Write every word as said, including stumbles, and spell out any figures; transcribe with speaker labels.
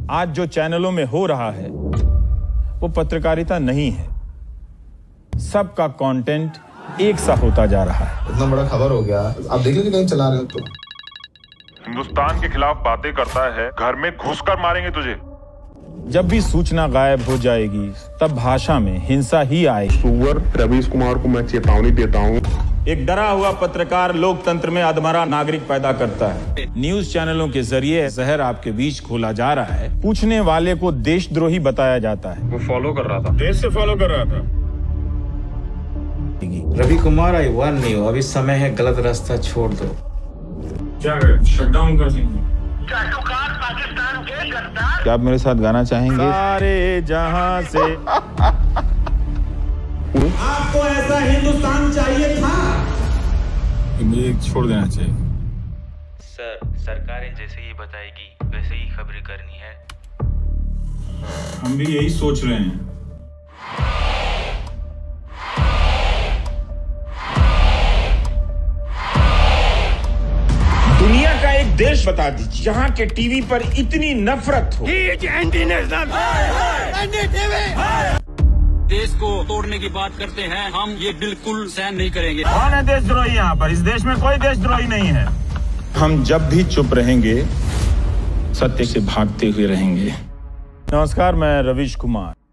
Speaker 1: आज जो चैनलों में हो रहा है वो पत्रकारिता नहीं है। सबका कंटेंट एक सा होता जा रहा है।
Speaker 2: इतना बड़ा खबर हो गया, आप देख लीजिए कहीं चला रहे हो तो।
Speaker 3: हिंदुस्तान के खिलाफ बातें करता है, घर में घुसकर मारेंगे तुझे।
Speaker 1: जब भी सूचना गायब हो जाएगी तब भाषा में हिंसा ही आएगी।
Speaker 4: सुअर रवीश कुमार को मैं चेतावनी देता हूँ।
Speaker 1: एक डरा हुआ पत्रकार लोकतंत्र में अधमरा नागरिक पैदा करता है। न्यूज चैनलों के जरिए जहर आपके बीच खोला जा रहा है। पूछने वाले को देशद्रोही बताया जाता है।
Speaker 3: वो फॉलो कर रहा था, देश से फॉलो कर रहा था।
Speaker 5: Ravi Kumar, I warn you, अभी समय है गलत रास्ता छोड़ दो।
Speaker 3: क्या करें, शटडाउन कर देंगे।
Speaker 1: पाकिस्तान के गद्दार। क्या आप मेरे साथ गाना चाहेंगे? सारे जहां से
Speaker 5: आपको ऐसा हिंदुस्तान चाहिए था।
Speaker 1: मुझे छोड़ देना चाहिए।
Speaker 6: सर, सरकारें जैसे ही बताएगी वैसे ही खबरें करनी है।
Speaker 1: हम भी यही सोच रहे हैं। दुनिया का एक देश बता दीजिए जहां के टीवी पर इतनी नफरत हो।
Speaker 7: देश को तोड़ने की बात करते हैं, हम ये बिल्कुल सहन नहीं करेंगे।
Speaker 1: कौन है देशद्रोही यहाँ पर? इस देश में कोई देशद्रोही नहीं है। हम जब भी चुप रहेंगे सत्य से भागते हुए रहेंगे। नमस्कार, मैं रवीश कुमार।